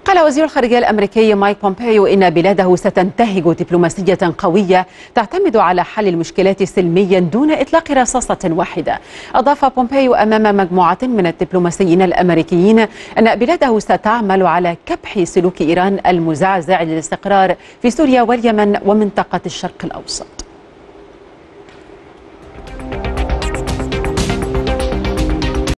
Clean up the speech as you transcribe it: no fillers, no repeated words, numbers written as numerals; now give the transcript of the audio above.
قال وزير الخارجية الأمريكي مايك بومبيو إن بلاده ستنتهج دبلوماسية قوية تعتمد على حل المشكلات سلميا دون إطلاق رصاصة واحدة. أضاف بومبيو أمام مجموعة من الدبلوماسيين الأمريكيين أن بلاده ستعمل على كبح سلوك إيران المزعزع للاستقرار في سوريا واليمن ومنطقة الشرق الأوسط.